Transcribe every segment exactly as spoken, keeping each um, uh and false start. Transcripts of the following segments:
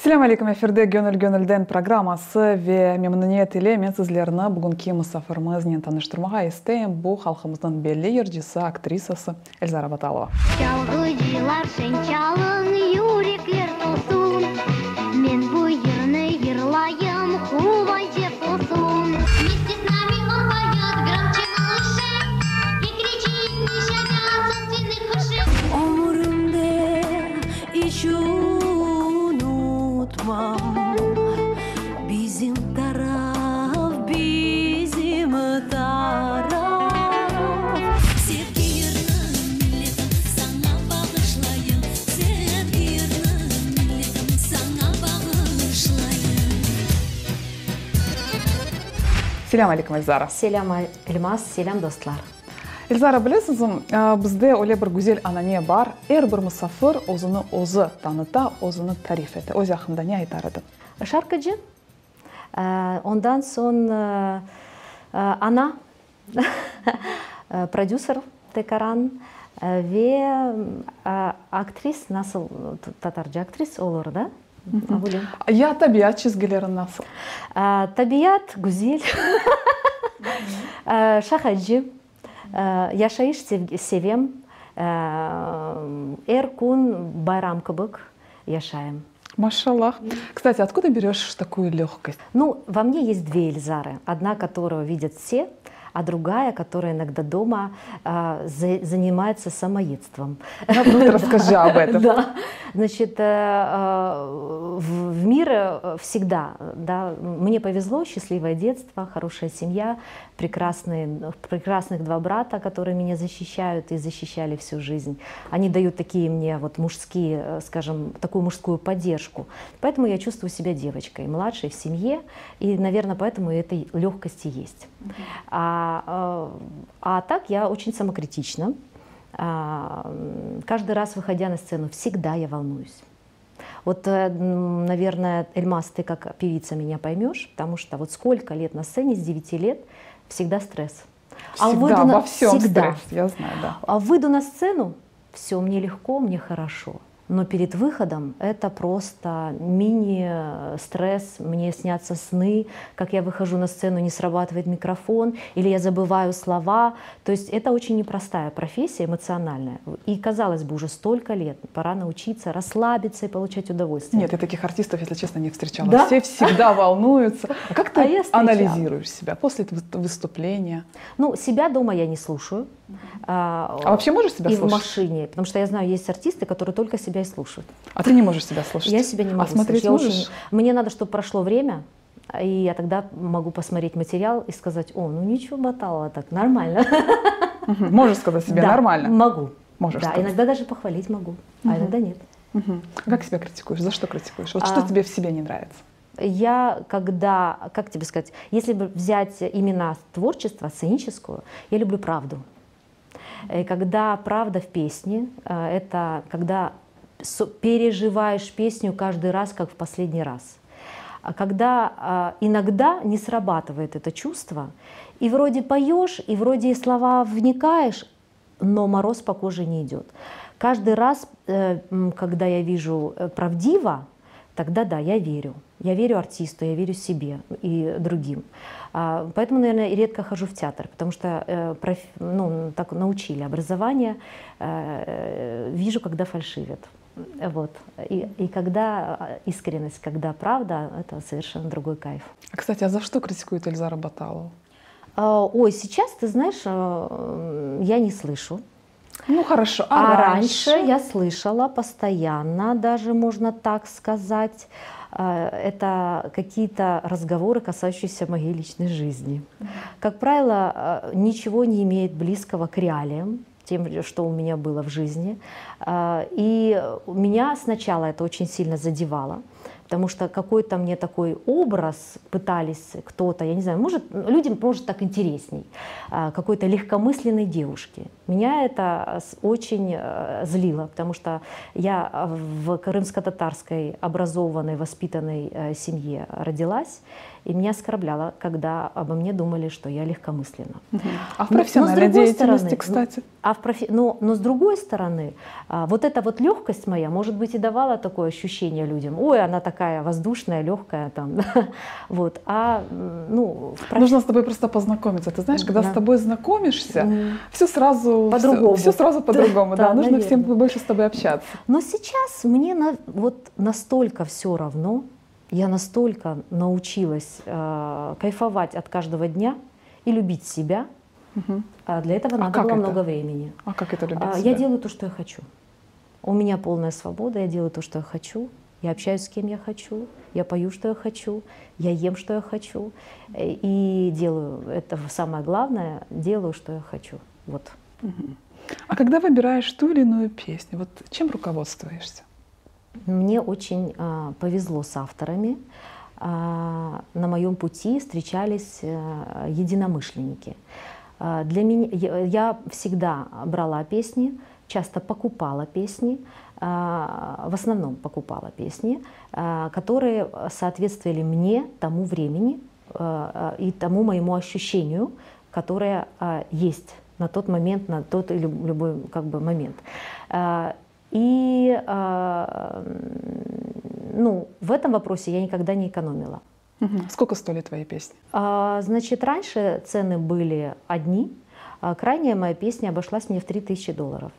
Assalamu alaikum, эфирде Gönül Gönülden программасы ве мемнуниет иле мен сізлерні бүгінгі мұсафырымызмен таныштырмаға естейм. Бұл халқымыздың белі ержесі, актрисасы Эльзара Баталова. Bizim taraf, bizim taraf. Sevgilerim milletim sana bağışlayın. Sevgilerim milletim sana bağışlayın. Selam алейкум, Эльзара. Selam Elmas, selam dostlar. Эльзара, білесіз, бізде оле бір гүзел анане бар. Әр бір мұсафыр өзіні өзі таныта, өзіні тариф еті. Өз ақында не айтар еді? Şarkıcı. Ondan sonra ana, prodüser Tekaran ve aktris, nasıl Tatarca aktris olur da? Ya tabiat çizgilerin nasıl? Tabiat güzel. Şakacı. Yaşayış sevim. Her gün bayram kıbık yaşayım. Машаллах. Кстати, откуда берешь такую легкость? Ну, во мне есть две Эльзары. Одна, которую видят все, а другая, которая иногда дома э, за, занимается самоедством. Ну, расскажи об этом. Да. Значит, э, в, в мире всегда, да, мне повезло, счастливое детство, хорошая семья, прекрасные, прекрасных два брата, которые меня защищают и защищали всю жизнь. Они дают такие мне вот мужские, скажем, такую мужскую поддержку. Поэтому я чувствую себя девочкой, младшей в семье, и, наверное, поэтому этой легкости есть. А А, а так я очень самокритична. А, каждый раз, выходя на сцену, всегда я волнуюсь. Вот, наверное, Эльмас, ты как певица меня поймешь, потому что вот сколько лет на сцене, с девяти лет, всегда стресс. Всегда, а выйду во на... всем всегда. Стресс, я знаю, да. А выйду на сцену, все, мне легко, мне хорошо. Но перед выходом это просто мини-стресс, мне снятся сны, как я выхожу на сцену, не срабатывает микрофон, или я забываю слова. То есть это очень непростая профессия, эмоциональная. И, казалось бы, уже столько лет, пора научиться расслабиться и получать удовольствие. Нет, я таких артистов, если честно, не встречала. Да? Все всегда волнуются. А как ты а анализируешь себя после выступления? Ну, себя дома я не слушаю. А, а вообще можешь себя и слушать? И в машине, потому что я знаю, есть артисты, которые только себя и слушают. А ты не можешь себя слушать? Я себя не могу а смотреть слушать. Можешь? Очень... Мне надо, чтобы прошло время, и я тогда могу посмотреть материал и сказать: о, ну ничего, Баталова, так нормально. Угу. Можешь сказать себе да, нормально? Могу. Можешь да, сказать. Иногда даже похвалить могу, угу. а иногда нет. Угу. Как себя критикуешь? За что критикуешь? Вот а... что тебе в себе не нравится? Я, когда, как тебе сказать, если бы взять именно творчество, сценическую, я люблю правду. И когда правда в песне, это когда переживаешь песню каждый раз, как в последний раз. А когда иногда не срабатывает это чувство, и вроде поешь, и вроде слова вникаешь, но мороз по коже не идет. Каждый раз, когда я вижу правдиво, тогда да, я верю. Я верю артисту, я верю себе и другим. Поэтому, наверное, редко хожу в театр, потому что ну, так научили образование. Вижу, когда фальшивят. Вот. И, и когда искренность, когда правда, это совершенно другой кайф. А, кстати, а за что критикует Эльзара Баталова? Ой, сейчас, ты знаешь, я не слышу. Ну хорошо, а, а раньше? раньше я слышала постоянно, даже можно так сказать. Это какие-то разговоры, касающиеся моей личной жизни. Как правило, ничего не имеет близкого к реалиям, тем, что у меня было в жизни. И меня сначала это очень сильно задевало, потому что какой-то мне такой образ пытались кто-то, я не знаю, может, людям может так интересней, какой-то легкомысленной девушки. Меня это с- очень э, злило, потому что я в крымско-татарской образованной, воспитанной э, семье родилась, и меня оскорбляло, когда обо мне думали, что я легкомысленна. А в Но- но с профессиональной другой деятельности, стороны, кстати? А в профи... но, но с другой стороны, а, вот эта вот легкость моя, может быть, и давала такое ощущение людям. Ой, она такая воздушная, легкая там. Вот. А м, ну, в профи- Нужно с тобой просто познакомиться. Ты знаешь, когда Да. с тобой знакомишься, М. все сразу По-другому. Все, сразу по-другому. Да, Да, нужно наверное. всем больше с тобой общаться. Но сейчас мне на- вот настолько все равно, я настолько научилась э, кайфовать от каждого дня и любить себя. Мгм. А для этого А надо как было это? много времени. А как это любить А, себя? Я делаю то, что я хочу. У меня полная свобода, я делаю то, что я хочу. Я общаюсь с кем я хочу, я пою, что я хочу, я ем, что я хочу. э, И делаю, это самое главное, делаю, что я хочу. Вот. А когда выбираешь ту или иную песню, вот чем руководствуешься? Мне очень а, повезло с авторами. А, на моем пути встречались а, единомышленники. А, для меня, я, я всегда брала песни, часто покупала песни, а, в основном покупала песни, а, которые соответствовали мне, тому времени а, а, и тому моему ощущению, которое а, есть на тот момент, на тот или любой как бы, момент. А, И а, ну, в этом вопросе я никогда не экономила. Мгм. Сколько стоили твои песни? А, Значит, раньше цены были одни. А крайняя моя песня обошлась мне в три тысячи долларов.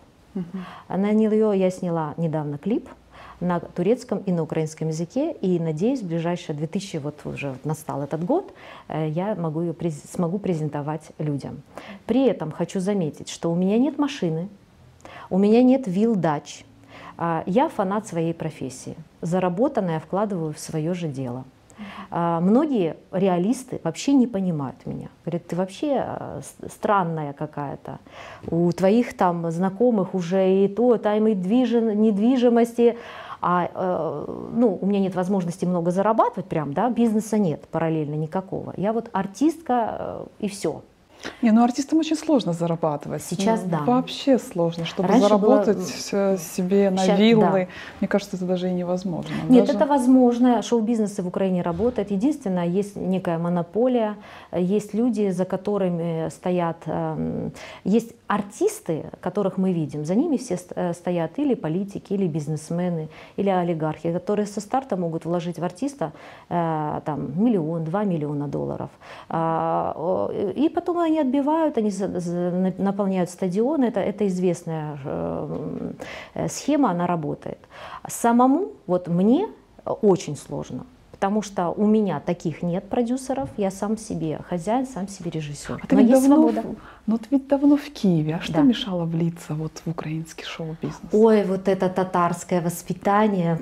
На нее я сняла недавно клип на турецком и на украинском языке. И надеюсь, в ближайшие две тысячи, вот уже настал этот год, э, я могу ее, през- смогу презентовать людям. При этом хочу заметить, что у меня нет машины, у меня нет вилл-дач. А, Я фанат своей профессии. Заработанное я вкладываю в свое же дело. А, Многие реалисты вообще не понимают меня. Говорят, ты вообще а, с- странная какая-то. У твоих там знакомых уже и то, там и движен- недвижимости. А э, ну, у меня нет возможности много зарабатывать, прям, да, бизнеса нет параллельно никакого. Я вот артистка э, и все. Не, ну артистам очень сложно зарабатывать. Сейчас Ну, да. Вообще сложно, чтобы Раньше заработать было, э, себе на щас- виллы. Мне кажется, это даже и невозможно. Нет, Даже- это возможно. Шоу-бизнес и в Украине работает. Единственное, есть некая монополия, есть люди, за которыми стоят, эм, есть артисты, которых мы видим, за ними все ст- э, стоят или политики, или бизнесмены, или олигархи, которые со старта могут вложить в артиста э, там, миллион, два миллиона долларов. А, о, И потом они отбивают, они за- за- на- наполняют стадионы. Это, это известная э, э, схема, она работает. Самому, вот мне очень сложно, потому что у меня таких нет продюсеров, я сам себе хозяин, сам себе режиссер. А ты Но ведь есть давно, свобода. в- ну ты ведь давно в Киеве. А что Да. мешало влиться вот в украинский шоу-бизнес? Ой, вот это татарское воспитание.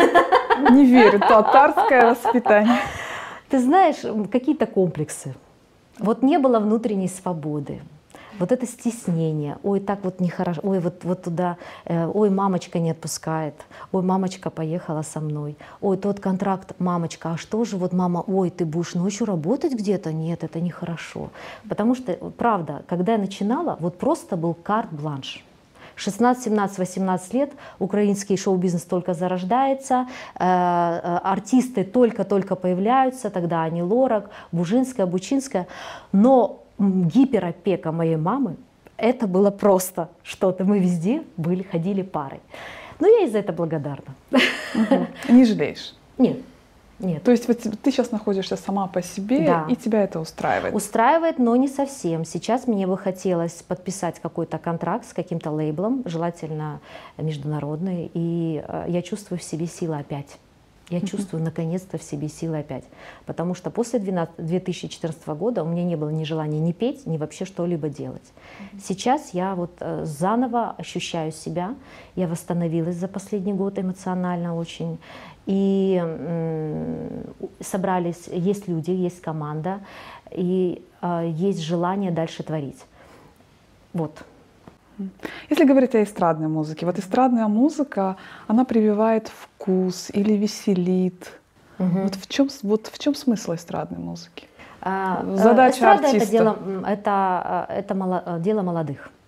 Не верю, татарское воспитание. Ты знаешь, м, какие-то комплексы. Вот не было внутренней свободы. Вот это стеснение. Ой, так вот нехорошо. Ой, вот, вот туда. э, Ой, мамочка не отпускает. Ой, мамочка поехала со мной. Ой, тот контракт, мамочка, а что же вот мама, ой, ты будешь ночью работать где-то? Нет, это нехорошо. Потому что, правда, когда я начинала, вот просто был карт-бланш. шестнадцать, семнадцать, восемнадцать лет, украинский шоу-бизнес только зарождается, э, э, артисты только-только появляются, тогда Ани Лорак, Бужинская, Бучинская. Но м, гиперопека моей мамы, это было просто что-то. Мы везде были, ходили парой. Но я ей за это благодарна. Мгм. Не жалеешь? Нет, нет. То есть вот ты сейчас находишься сама по себе, Да. и тебя это устраивает? Устраивает, но не совсем. Сейчас мне бы хотелось подписать какой-то контракт с каким-то лейблом, желательно международный, и э, я чувствую в себе силы опять. Я чувствую наконец-то в себе силы опять. Потому что после две тысячи четырнадцатого года у меня не было ни желания ни петь, ни вообще что-либо делать. Сейчас я вот э, заново ощущаю себя. Я восстановилась за последний год эмоционально очень. И м, собрались, есть люди, есть команда, и э, есть желание дальше творить. Вот. Если говорить о эстрадной музыке, вот эстрадная музыка, она прививает вкус или веселит. Мгм. Вот в чем, вот в чем смысл эстрадной музыки? А, э, Задача эстрада — это артиста. дело, м, это, э, это мало- э, дело молодых.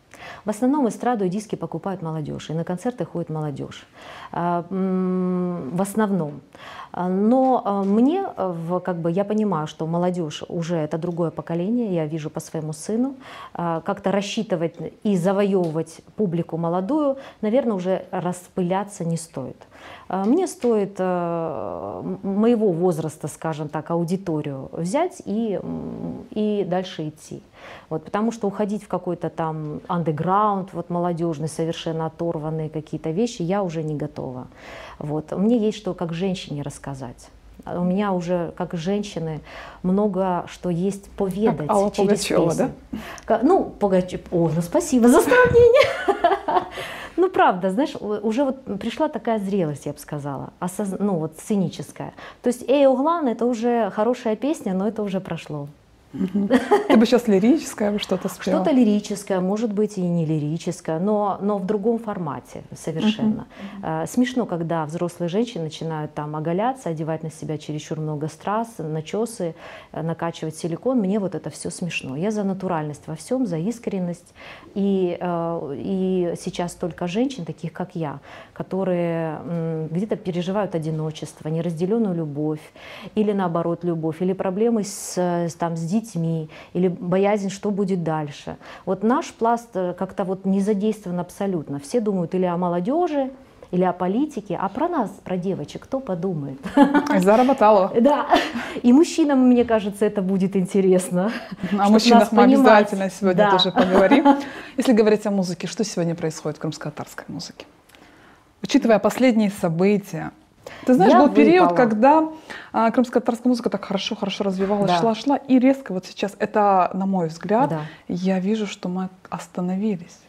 В основном эстраду и диски покупают молодежь, и на концерты ходит молодежь. А, м, В основном. А, Но а, мне, а, в- как бы, я понимаю, что молодежь уже это другое поколение, я вижу по своему сыну. А, Как-то рассчитывать и завоевывать публику молодую, наверное, уже распыляться не стоит. А, Мне стоит э, м- моего возраста, скажем так, аудиторию взять и, м, и дальше идти. Вот, потому что уходить в какой-то там андеграунд, вот молодежный, совершенно оторванные какие-то вещи, я уже не готова. Вот. Мне есть что как женщине рассказать. А У меня уже, как женщины, много что есть поведать Как Алла через Пугачева, песню. Ка- Ну, Пугачева. О, ну спасибо за сравнение. Ну, правда, знаешь, у- уже вот пришла такая зрелость, я бы сказала, осоз- ну, вот сценическая. То есть «Эй, Углан» — это уже хорошая песня, но это уже прошло. Ты бы сейчас лирическое бы что-то спела. Что-то лирическое, может быть и не лирическое, но, но в другом формате совершенно. Э, Смешно, когда взрослые женщины начинают там оголяться, одевать на себя чересчур много страз, начесы, э, накачивать силикон. Мне вот это все смешно. Я за натуральность во всем, за искренность. И, э, и сейчас только женщин, таких как я, которые м, где-то переживают одиночество, неразделенную любовь, или наоборот любовь, или проблемы с, с, там, с детьми, или боязнь, что будет дальше. Вот наш пласт э, как-то вот не задействован абсолютно. Все думают или о молодежи, или о политике, а про нас, про девочек, кто подумает? Эльзара Баталова. Да, и мужчинам, мне кажется, это будет интересно. О Чтоб мужчинах нас мы понимать. обязательно сегодня Да. тоже поговорим. Если говорить о музыке, что сегодня происходит в крымско-татарской музыке? Учитывая последние события, ты знаешь, Я был период, выпала. когда а, крымско-татарская музыка так хорошо-хорошо развивалась, Да. шла-шла, и резко вот сейчас, это, на мой взгляд, Да. я вижу, что мы остановились.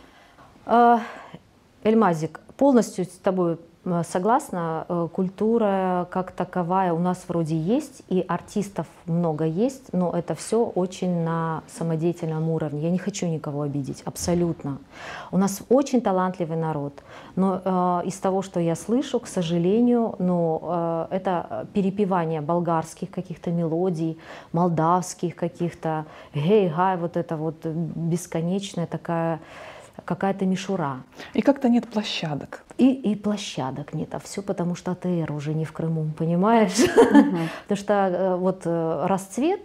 А, Эльмазик, полностью с тобой э, согласна. Э, Культура как таковая у нас вроде есть, и артистов много есть, но это все очень на самодеятельном уровне. Я не хочу никого обидеть, абсолютно. У нас очень талантливый народ, но э, из того, что я слышу, к сожалению, ну, э, это перепевание болгарских каких-то мелодий, молдавских каких-то, гей-гай, вот это вот бесконечная такая какая-то мишура. И как-то нет площадок. И, и площадок нет, а все потому, что АТР уже не в Крыму, понимаешь? Потому что э, вот э, расцвет,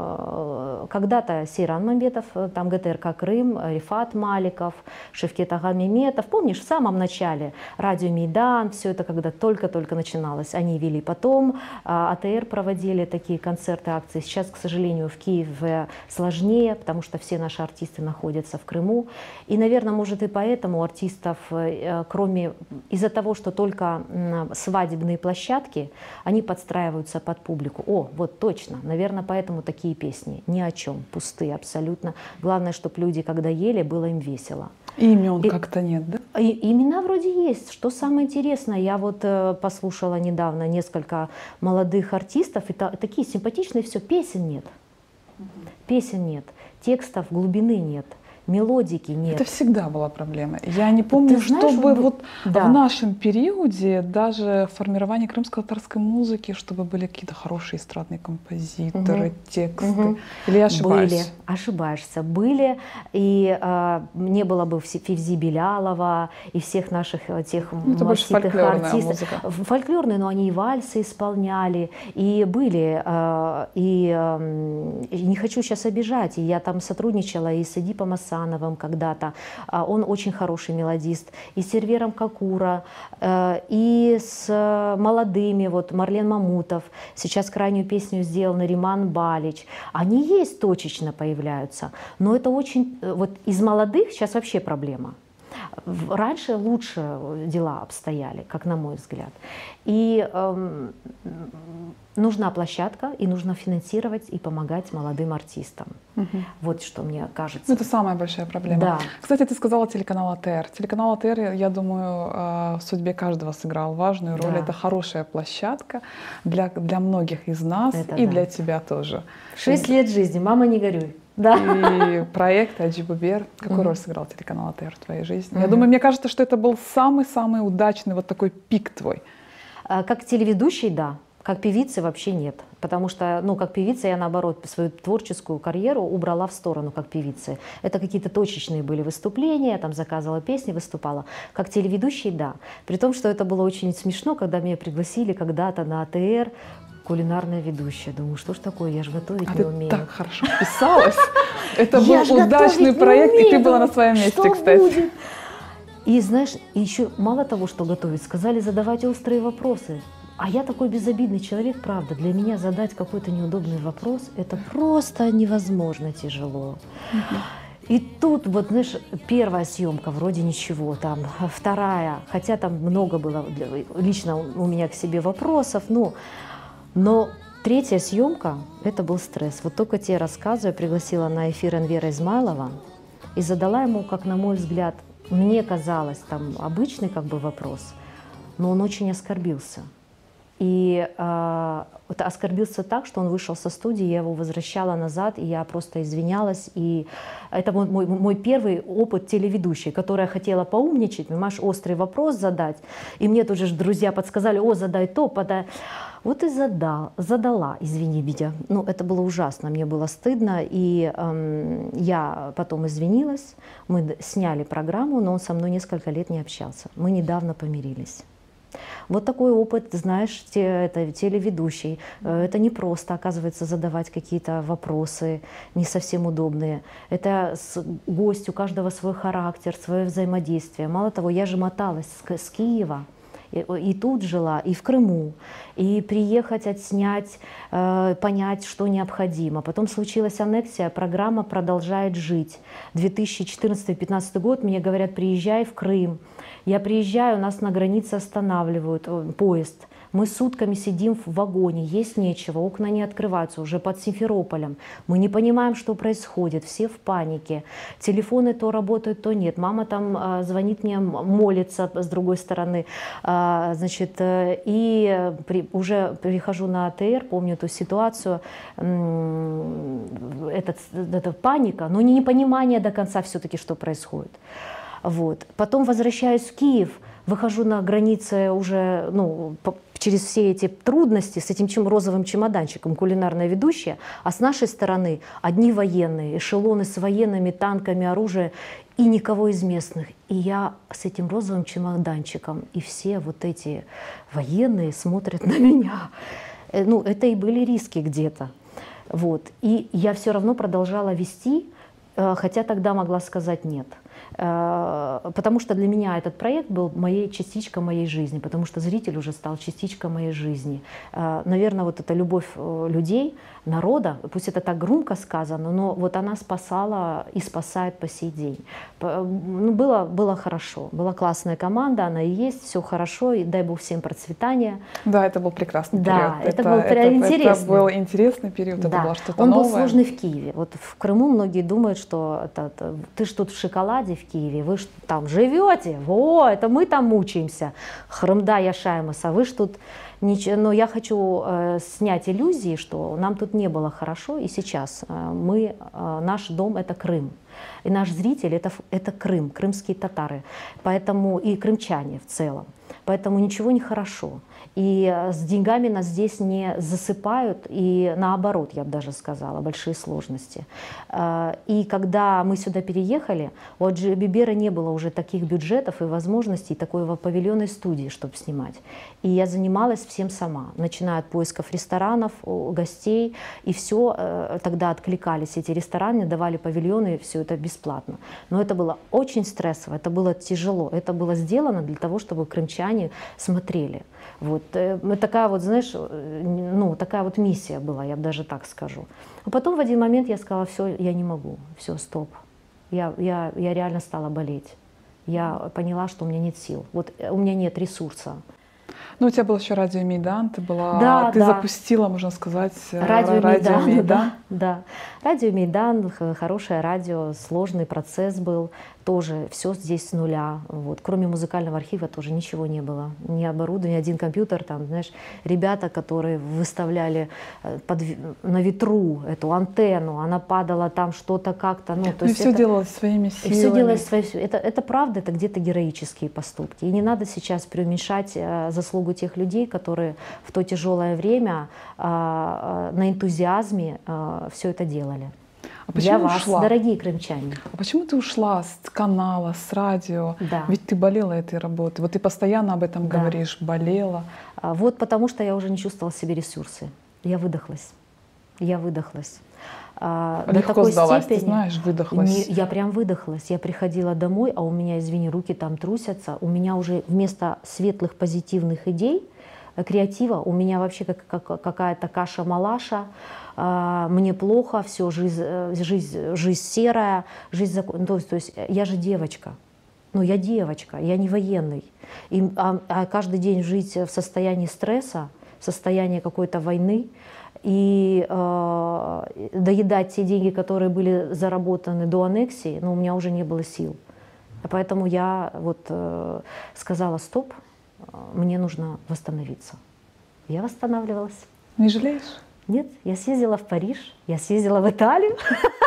э, когда-то Сейран Мамбетов, э, там ГТРК Крым, э, Рифат Маликов, Шевкет Ага Меметов, помнишь, в самом начале Радио Мейдан, все это когда только-только начиналось, они вели потом, э, АТР проводили такие концерты, акции. Сейчас, к сожалению, в Киеве сложнее, потому что все наши артисты находятся в Крыму. И, наверное, может и поэтому артистов, э, кроме из-за того, что только м, свадебные площадки, они подстраиваются под публику. О, вот точно, наверное, поэтому такие песни ни о чем, пустые абсолютно. Главное, чтобы люди, когда ели, было им весело. И имен И- как-то нет, да? И имена вроде есть. Что самое интересное, я вот э, послушала недавно несколько молодых артистов, и та- такие симпатичные, все, песен нет. Песен нет, текстов глубины нет, мелодики нет. Это всегда была проблема. Я не помню, Ты знаешь, чтобы вот- вот да. в нашем периоде даже в формировании крымско-татарской музыки, чтобы были какие-то хорошие эстрадные композиторы, тексты. Мгм. Или я ошибаюсь? Были, ошибаешься, были, и э, не было бы Фи- Фивзи Белялова и всех наших э, тех Ну, это больше маститых фольклорная артистов. музыка. В- Фольклорные, но они и вальсы исполняли, и были, э, и, э, и не хочу сейчас обижать, и я там сотрудничала и с Эдипом Асановым когда-то, а он очень хороший мелодист, и с Сервером Кокура, э, и с э, молодыми, вот Марлен Мамутов, сейчас крайнюю песню сделал Нариман Балич. Они есть точечно появляются, но это очень, э, вот из молодых сейчас вообще проблема. В- Раньше лучше дела обстояли, как на мой взгляд. И эм, нужна площадка, и нужно финансировать и помогать молодым артистам. Вот что мне кажется. Ну, это самая большая проблема. Да. Кстати, ты сказала телеканал АТР. Телеканал АТР, я думаю, э, в судьбе каждого сыграл важную роль. Да. Это хорошая площадка для, для многих из нас Это и да. для тебя тоже. Шесть лет жизни, мама, не горюй. Да. И проект Аджибубер. Какую роль сыграл телеканал АТР в твоей жизни? Я Мгм. думаю, мне кажется, что это был самый-самый удачный вот такой пик твой. А, Как телеведущий, да. Как певицы вообще нет. Потому что, ну, как певица я, наоборот, свою творческую карьеру убрала в сторону как певицы. Это какие-то точечные были выступления, я там заказывала песни, выступала. Как телеведущий, да. При том, что это было очень смешно, когда меня пригласили когда-то на А Т Р кулинарная ведущая. Думаю, что ж такое, я же готовить А не ты умею. так хорошо вписалась. Это был Я ж удачный готовить не проект, и ты умею. была на своем месте, Что кстати. будет? И знаешь, еще мало того, что готовить, сказали задавать острые вопросы. А я такой безобидный человек, правда. Для меня задать какой-то неудобный вопрос – это просто невозможно тяжело. И тут, вот, знаешь, первая съемка вроде ничего, там, вторая, хотя там много было лично у меня к себе вопросов, ну, но третья съемка – это был стресс. Вот только тебе рассказываю, я пригласила на эфир Энвера Измайлова и задала ему, как на мой взгляд, мне казалось, там обычный как бы вопрос, но он очень оскорбился. И э, вот оскорбился так, что он вышел со студии, я его возвращала назад, и я просто извинялась. И это мой, мой, мой первый опыт телеведущей, которая хотела поумничать, понимаешь, острый вопрос задать. И мне тут же друзья подсказали: о, задай то, подай. Вот и задал, задала, извини, Витя. Ну, это было ужасно, мне было стыдно. И эм, я потом извинилась, мы сняли программу, но он со мной несколько лет не общался. Мы недавно помирились. Вот такой опыт, знаешь, те, это телеведущий. Это не просто, оказывается, задавать какие-то вопросы не совсем удобные. Это с, гость, у каждого свой характер, свое взаимодействие. Мало того, я же моталась с, с Киева. И, и тут жила, и в Крыму, и приехать, отснять, э, понять, что необходимо. Потом случилась аннексия, программа продолжает жить. две тысячи четырнадцатый — две тысячи пятнадцатый год, мне говорят: приезжай в Крым. Я приезжаю, нас на границе останавливают, поезд. Мы сутками сидим в вагоне, есть нечего, окна не открываются, уже под Симферополем. Мы не понимаем, что происходит, все в панике. Телефоны то работают, то нет. Мама там э, звонит мне, молится с другой стороны. Э, значит, э, и при, уже прихожу на А Т Р, помню эту ситуацию, э, этот, эта паника, но не непонимание до конца все-таки, что происходит. Вот. Потом возвращаюсь в Киев, выхожу на границе уже, ну, по, через все эти трудности с этим чем розовым чемоданчиком, кулинарная ведущая, а с нашей стороны одни военные, эшелоны с военными, танками, оружием, и никого из местных. И я с этим розовым чемоданчиком, и все вот эти военные смотрят на меня. Ну, это и были риски где-то. Вот. И я все равно продолжала вести, хотя тогда могла сказать нет. Потому что для меня этот проект был моей частичкой моей жизни, потому что зритель уже стал частичкой моей жизни. Наверное, вот эта любовь людей, народа, пусть это так громко сказано, но вот она спасала и спасает по сей день. Ну, было, было хорошо, была классная команда, она и есть, все хорошо, и дай Бог всем процветания. Да, это был прекрасный да, период. Это, это был это, интересный. Это был интересный период, да. это было что-то Он новое. был сложный в Киеве. Вот в Крыму многие думают, что это, это, ты ж тут в шоколаде в Киеве, вы ж там живете, во, это мы там мучаемся. Хрымда Яшаймаса, вы ж тут... Ничего, но я хочу э, снять иллюзии, что нам тут не было хорошо, и сейчас э, мы, э, наш дом — это Крым. И наш зритель это, — это Крым, крымские татары, поэтому и крымчане в целом. Поэтому ничего не хорошо. И с деньгами нас здесь не засыпают, и наоборот, я бы даже сказала, большие сложности. И когда мы сюда переехали, у Аджи Бибера не было уже таких бюджетов и возможностей, такой павильонной студии, чтобы снимать. И я занималась всем сама, начиная от поисков ресторанов, гостей, и все, тогда откликались эти рестораны, давали павильоны, все это бесплатно. Но это было очень стрессово, это было тяжело, это было сделано для того, чтобы крымчане смотрели. Вот. Такая вот, знаешь, ну, такая вот миссия была, я бы даже так скажу. А потом в один момент я сказала: все, я не могу, все, стоп. Я, я, я реально стала болеть. Я поняла, что у меня нет сил, вот у меня нет ресурса. Ну, у тебя был еще радио Мейдан, ты была, да, ты да. запустила, можно сказать, радио, радио Мейдан. Мейдан. Да, да. Радио Мейдан, хорошее радио, сложный процесс был. тоже все здесь с нуля. Вот. Кроме музыкального архива тоже ничего не было. Ни оборудования, один компьютер, там, знаешь, ребята, которые выставляли под, на ветру эту антенну, она падала там что-то как-то. Ну, то и есть все это, делалось своими силами. и все делалось своими силами. Это, это правда, это где-то героические поступки. И не надо сейчас преуменьшать э, заслугу тех людей, которые в то тяжелое время э, э, на энтузиазме э, все это делали. А почему Для вас, ушла? дорогие крымчане. А почему ты ушла с канала, с радио? Да. Ведь ты болела этой работой. Вот ты постоянно об этом Да. говоришь, болела. А, Вот потому что я уже не чувствовала в себе ресурсы. Я выдохлась. Я выдохлась. А, до Легко такой сдалась, ты степени- знаешь, выдохлась. Не- я прям выдохлась. Я приходила домой, а у меня, извини, руки там трусятся. У меня уже вместо светлых позитивных идей, э, креатива, у меня вообще как, как- какая-то каша-малаша. А, мне плохо, все, жизнь, э, жизнь, жизнь серая, жизнь закон... ну, то, есть, то есть я же девочка. Ну, я девочка, я не военный. И, а, а каждый день жить в состоянии стресса, в состоянии какой-то войны, и э, доедать те деньги, которые были заработаны до аннексии, ну, у меня уже не было сил. Поэтому я вот э, сказала: стоп, э, мне нужно восстановиться. Я восстанавливалась. Не жалеешь? Нет, я съездила в Париж, я съездила в Италию,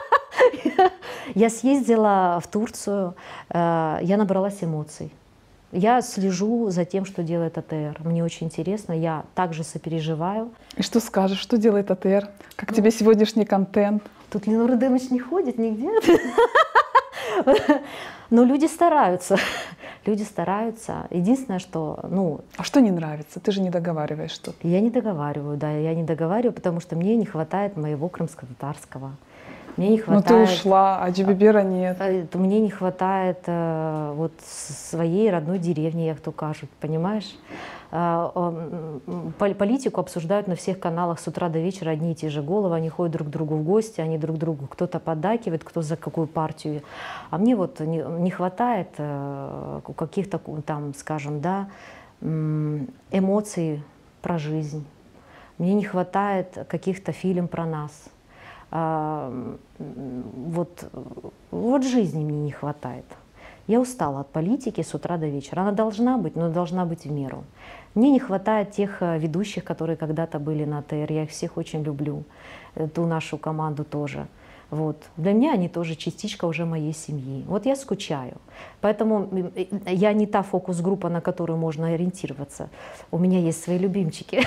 я съездила в Турцию, э, я набралась эмоций. Я слежу за тем, что делает АТР. Мне очень интересно, я также сопереживаю. И что скажешь, что делает АТР? Как Ну, тебе сегодняшний контент? Тут Ленур Эдемович не ходит нигде. Но люди стараются. Люди стараются. Единственное, что, ну, А что не нравится? Ты же не договариваешь что-то. я не договариваю, да, я не договариваю, потому что мне не хватает моего крымско-татарского. Мне не Ну хватает... ты ушла, а Джибибера нет. э, Мне не хватает э, вот с- своей родной деревни, як то кажут, понимаешь? А, м, м, пол- Политику обсуждают на всех каналах с утра до вечера одни и те же головы, они ходят друг к другу в гости, они друг другу кто-то поддакивает, кто за какую партию. А мне вот не, не хватает э, каких-то там, скажем, да, м, эмоций про жизнь. Мне не хватает каких-то фильм про нас. А, м, вот, вот жизни мне не хватает. Я устала от политики с утра до вечера. Она должна быть, но должна быть в меру. Мне не хватает тех э, ведущих, которые когда-то были на ТР. Я их всех очень люблю. Э, Ту нашу команду тоже. Вот. Для меня они тоже частичка уже моей семьи. Вот я скучаю. Поэтому м, э, я не та фокус-группа, на которую можно ориентироваться. У меня есть свои любимчики.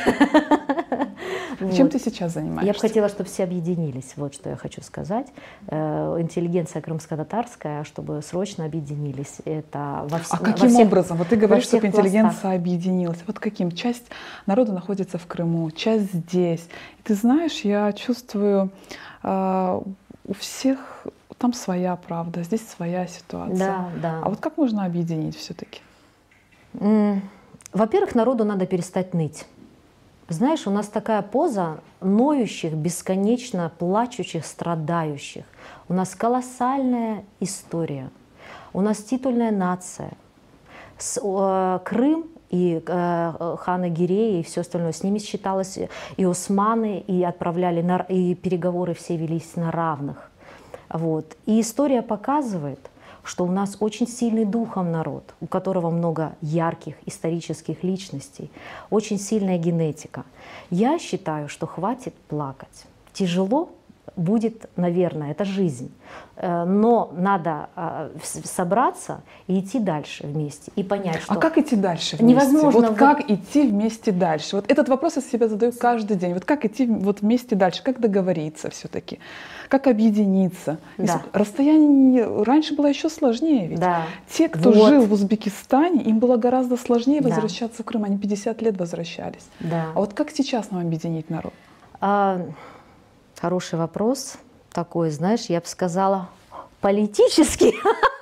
Чем Вот. ты сейчас занимаешься? Я бы хотела, чтобы все объединились. Вот что я хочу сказать. Э, Интеллигенция крымско-татарская, чтобы срочно объединились. Это во вс- А во каким всех- образом? Вот ты говоришь, во всех чтобы интеллигенция пластах. объединилась. Вот каким? Часть народа находится в Крыму, часть здесь. И ты знаешь, я чувствую, э, у всех там своя правда, здесь своя ситуация. Да, да. А вот как можно объединить все-таки? М, Во-первых, народу надо перестать ныть. Знаешь, у нас такая поза ноющих, бесконечно плачущих, страдающих. У нас колоссальная история. У нас титульная нация. С- э, Крым и э, ханы Гиреи и все остальное, с ними считалось и османы, и отправляли, на, и переговоры все велись на равных. Вот. И история показывает, что у нас очень сильный духом народ, у которого много ярких исторических личностей, очень сильная генетика. Я считаю, что хватит плакать. Тяжело будет, наверное, это жизнь. Э, Но надо э, с- собраться и идти дальше вместе, и понять, что... А как идти дальше вместе? Невозможно Вот вот- как идти вместе дальше? Вот этот вопрос я себе задаю каждый день. Вот как идти вот вместе дальше? Как договориться все-таки? Как объединиться? Если Да. расстояние раньше было еще сложнее ведь. Да. Те, кто Вот. жил в Узбекистане, им было гораздо сложнее Да. возвращаться в Крым. Они пятьдесят лет возвращались. Да. А вот как сейчас нам объединить народ? А, Хороший вопрос такой, знаешь, я бы сказала, политический.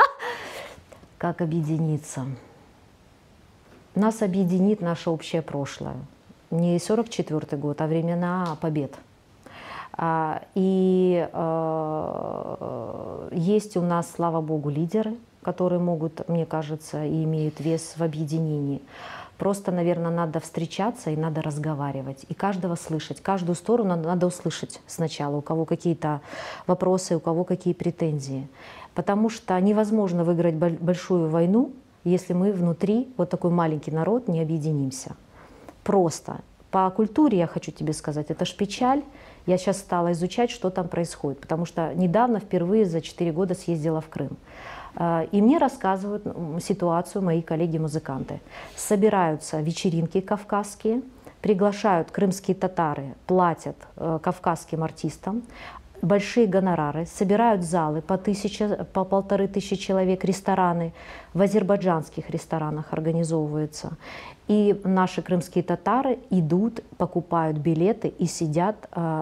Как объединиться? Нас объединит наше общее прошлое. Не сорок четвёртый год, а времена побед. А, И э, есть у нас, слава богу, лидеры, которые могут, мне кажется, и имеют вес в объединении. Просто, наверное, надо встречаться и надо разговаривать. И каждого слышать. Каждую сторону надо услышать сначала. У кого какие-то вопросы, у кого какие претензии. Потому что невозможно выиграть большую войну, если мы внутри, вот такой маленький народ, не объединимся. Просто. По культуре, я хочу тебе сказать, это ж печаль. Я сейчас стала изучать, что там происходит. Потому что недавно, впервые за четыре года съездила в Крым. И мне рассказывают ситуацию мои коллеги-музыканты. Собираются вечеринки кавказские, приглашают крымские татары, платят кавказским артистам большие гонорары, собирают залы по, тысяче, по полторы тысячи человек, рестораны, в азербайджанских ресторанах организовываются. И наши крымские татары идут, покупают билеты и сидят,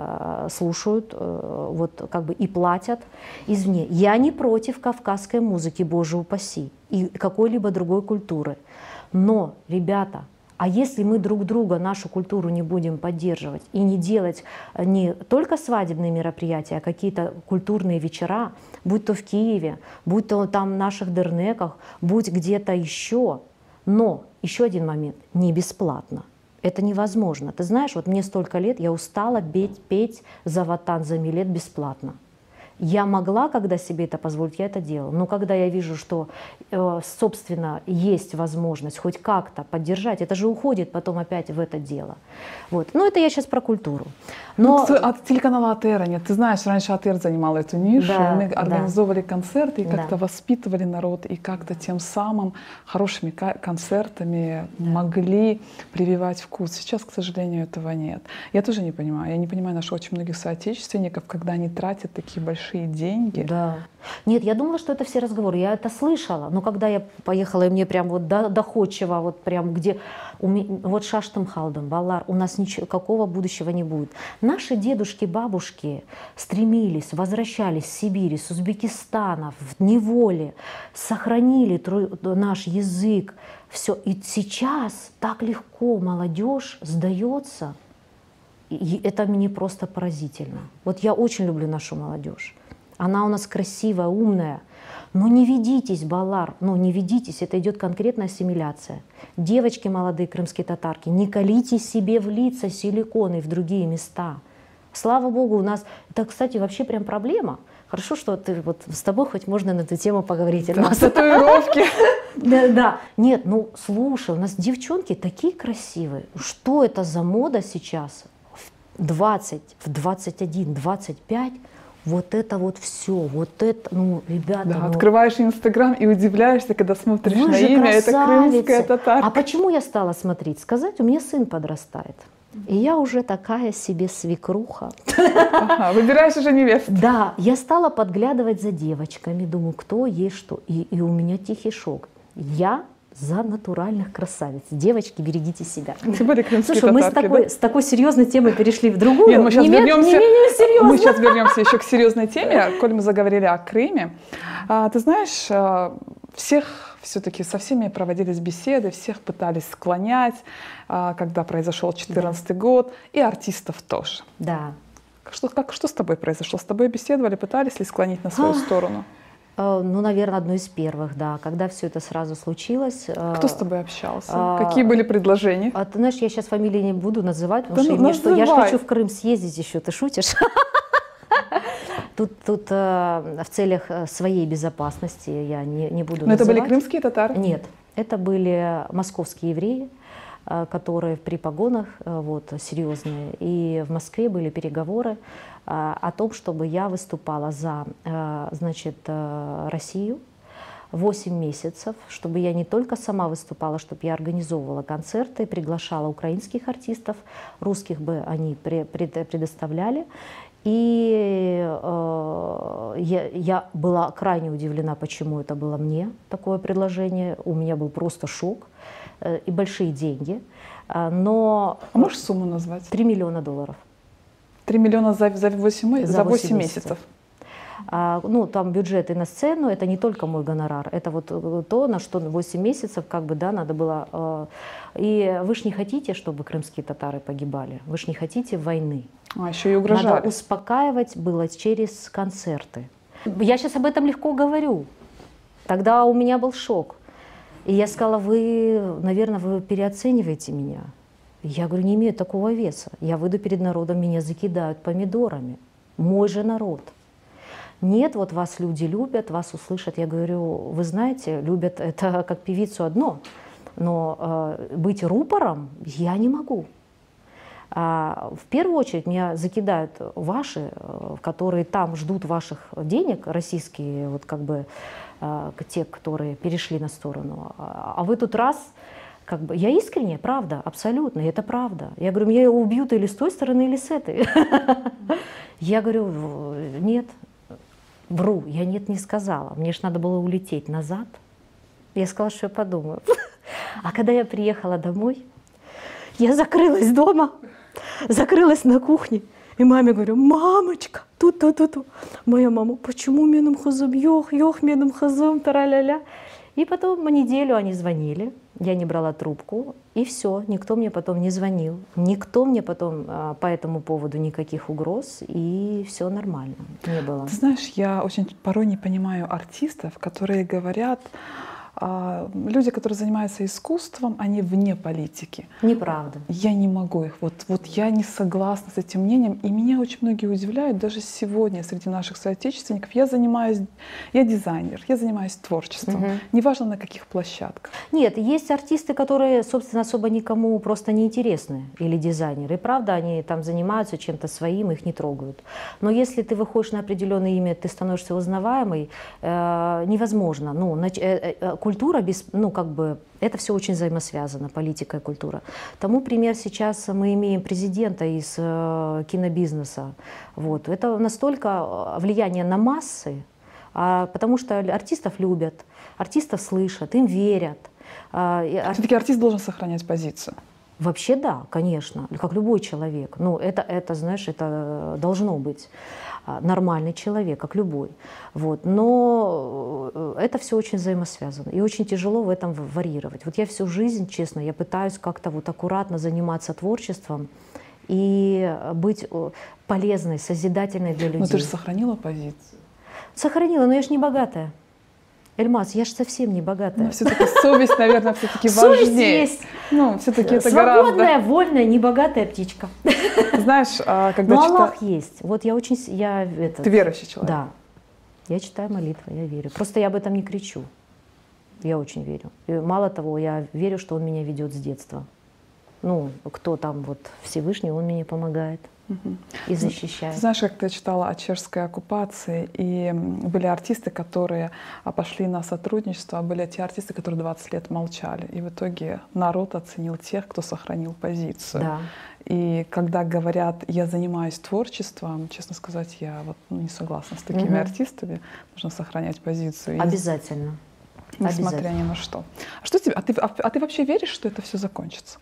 слушают, вот как бы и платят извне. Я не против кавказской музыки, боже упаси, и какой-либо другой культуры. Но, ребята, а если мы друг друга, нашу культуру не будем поддерживать и не делать не только свадебные мероприятия, а какие-то культурные вечера, будь то в Киеве, будь то там в наших дернеках, будь где-то еще. Но еще один момент, не бесплатно. Это невозможно. Ты знаешь, вот мне столько лет, я устала петь, петь за Ватан, за Милет бесплатно. Я могла, когда себе это позволить, я это делала. Но когда я вижу, что, э, собственно, есть возможность хоть как-то поддержать, это же уходит потом опять в это дело. Вот. Ну, это я сейчас про культуру. Но... Ну, от телеканала АТР нет. Ты знаешь, раньше АТР занимала эту нишу. Да, мы организовывали да. концерты и как-то Да. воспитывали народ, и как-то тем самым хорошими концертами да. могли прививать вкус. Сейчас, к сожалению, этого нет. Я тоже не понимаю. Я не понимаю наших очень многих соотечественников, когда они тратят такие большие деньги. Да. Нет, я думала, что это все разговоры. Я это слышала. Но когда я поехала, и мне прям вот доходчиво, вот прям где... Вот Шаштам Халдам, Балар, у нас ничего, какого будущего не будет. Наши дедушки, бабушки стремились, возвращались с Сибири, с Узбекистана, в неволе, сохранили наш язык. Все. И сейчас так легко молодежь сдается. И это мне просто поразительно. Вот я очень люблю нашу молодежь. Она у нас красивая, умная. Но не ведитесь, Балар, ну не ведитесь, это идет конкретная ассимиляция. Девочки молодые, крымские татарки, не колите себе в лица силиконы в другие места. Слава Богу, у нас, это, кстати, вообще прям проблема. Хорошо, что ты, вот, с тобой хоть можно на эту тему поговорить. Да, татуировки. Да, да. Нет, ну слушай, у нас девчонки такие красивые. Что это за мода сейчас? В двадцать, в двадцать один, двадцать пять. Вот это вот все, вот это, ну, ребята. Да, ну, открываешь Инстаграм и удивляешься, когда смотришь вы на же имя, это крымская красавицы. татарка. А почему я стала смотреть? Сказать, у меня сын подрастает. И я уже такая себе свекруха. Ага, выбираешь уже невесту. Да, я стала подглядывать за девочками, думаю, кто ей что. И, и у меня тихий шок. Я за натуральных красавиц. Девочки, берегите себя. Тем более крымские Слушай, мы с татарки, такой, да? с такой серьезной темой перешли в другую. Нет, мы сейчас не, ме- вернемся, не менее серьезно. мы сейчас вернемся еще к серьезной теме, коль мы заговорили о Крыме. А, ты знаешь, а, всех все-таки со всеми проводились беседы, всех пытались склонять, а, когда произошел четырнадцатый да. год, и артистов тоже. Да. Что, как, что с тобой произошло? С тобой беседовали, пытались ли склонить на свою сторону? Ну, наверное, одно из первых, да, когда все это сразу случилось. Кто с тобой общался? А, Какие были предложения? А, ты знаешь, я сейчас фамилии не буду называть, потому Да что, ну, мне что я же называй. хочу в Крым съездить еще, ты шутишь? Тут, тут в целях своей безопасности я не, не буду Но называть. это были крымские татары? Нет, это были московские евреи, которые при погонах, вот, серьезные. И в Москве были переговоры о том, чтобы я выступала за, значит, Россию восемь месяцев, чтобы я не только сама выступала, чтобы я организовывала концерты, приглашала украинских артистов, русских бы они предоставляли. И э, я, я была крайне удивлена, почему это было мне такое предложение. У меня был просто шок э, и большие деньги. Э, но а можешь сумму назвать? три миллиона долларов. три миллиона за, за восемь, За за восемь восемь месяцев. месяцев. А, ну, там бюджеты на сцену, это не только мой гонорар, это вот то, на что восемь месяцев, как бы, да, надо было. Э, и вы ж не хотите, чтобы крымские татары погибали, вы ж не хотите войны. А, еще и угрожали. Надо успокаивать было через концерты. Я сейчас об этом легко говорю. Тогда у меня был шок. И я сказала, вы, наверное, вы переоцениваете меня. Я говорю, не имею такого веса. Я выйду перед народом, меня закидают помидорами. Мой же народ. Нет, вот вас люди любят, вас услышат. Я говорю, вы знаете, любят это как певицу одно, но э, быть рупором я не могу. А в первую очередь меня закидают ваши, которые там ждут ваших денег, российские, вот как бы э, те, которые перешли на сторону. А вы тут раз, как бы, я искренне, правда, абсолютно, это правда. Я говорю, меня убьют или с той стороны, или с этой. Я говорю, нет. Вру, я нет не сказала. Мне же надо было улететь назад. Я сказала, что я подумаю. А когда я приехала домой, я закрылась дома, закрылась на кухне. И маме говорю, мамочка, тут-то-тут-то. Моя мама, почему меном хазом, йох, йох, меном хазом, тара-ля-ля. И потом на неделю они звонили, я не брала трубку, и все, никто мне потом не звонил. Никто мне потом а, по этому поводу никаких угроз, и все нормально, не было. Ты знаешь, я очень порой не понимаю артистов, которые говорят, а, люди, которые занимаются искусством, они вне политики. Неправда. Я не могу их. Вот, вот я не согласна с этим мнением. И меня очень многие удивляют, даже сегодня среди наших соотечественников. Я занимаюсь, я дизайнер, я занимаюсь творчеством. Угу. Неважно на каких площадках. Нет, есть артисты, которые, собственно, особо никому просто не интересны, или дизайнеры. И правда, они там занимаются чем-то своим, их не трогают. Но если ты выходишь на определенное имя, ты становишься узнаваемый, э, невозможно. Ну, нач- э, э, культура, без, ну, как бы, это все очень взаимосвязано, политика и культура. Тому пример сейчас мы имеем президента из э, кинобизнеса. Вот. Это настолько влияние на массы, а, потому что артистов любят, артистов слышат, им верят. А, ар... Все-таки артист должен сохранять позицию. Вообще да, конечно, как любой человек. Ну, это, это, знаешь, это должно быть. Нормальный человек, как любой. Вот. Но это все очень взаимосвязано. И очень тяжело в этом варьировать. Вот я всю жизнь, честно, я пытаюсь как-то вот аккуратно заниматься творчеством и быть полезной, созидательной для людей. Но ты же сохранила позицию. Сохранила, но я же не богатая. Эльмаз, я же совсем не богатая. Но все-таки совесть, наверное, все-таки Совесть важнее. есть. Ну, все-таки это Свободная, гораздо. вольная, небогатая птичка. Знаешь, когда Но читаю... Аллах есть. Вот я очень... Я, это, Ты верующий человек? Да. Я читаю молитвы, я верю. Просто я об этом не кричу. Я очень верю. И мало того, я верю, что Он меня ведет с детства. Ну, кто там вот Всевышний, Он мне помогает. Угу. И защищает. Ты знаешь, как я читала о чешской оккупации, и были артисты, которые пошли на сотрудничество, а были те артисты, которые двадцать лет молчали. И в итоге народ оценил тех, кто сохранил позицию. Да. И когда говорят, я занимаюсь творчеством, честно сказать, я вот, ну, не согласна с такими Угу. артистами. Нужно сохранять позицию. Обязательно. Несмотря Обязательно. ни на что. А, что тебе, а, ты, а, а ты вообще веришь, что это все закончится?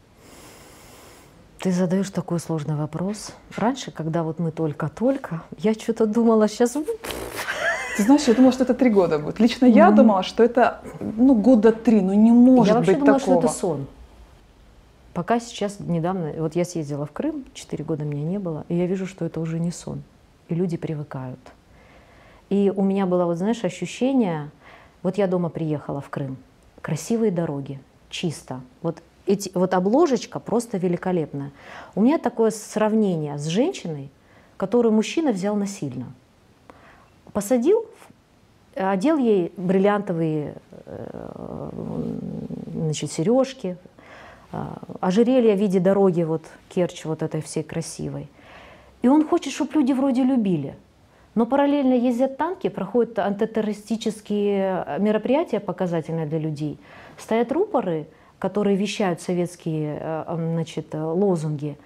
Ты задаешь такой сложный вопрос. Раньше, когда вот мы только-только, я что-то думала, сейчас... Ты знаешь, я думала, что это три года будет. Лично я Мгм. думала, что это ну, года три, ну не может Я вообще быть думала, такого. что это сон. Пока сейчас недавно, вот я съездила в Крым, четыре года меня не было, и я вижу, что это уже не сон. И люди привыкают. И у меня было, вот знаешь, ощущение, вот я дома приехала в Крым, красивые дороги, чисто. Вот, эти, вот обложечка просто великолепная. У меня такое сравнение с женщиной, которую мужчина взял насильно. Посадил, одел ей бриллиантовые значит, сережки, ожерелье в виде дороги, вот Керчь вот этой всей красивой. И он хочет, чтобы люди вроде любили. Но параллельно ездят танки, проходят антитеррористические мероприятия показательные для людей. Стоят рупоры, которые вещают советские значит, лозунги.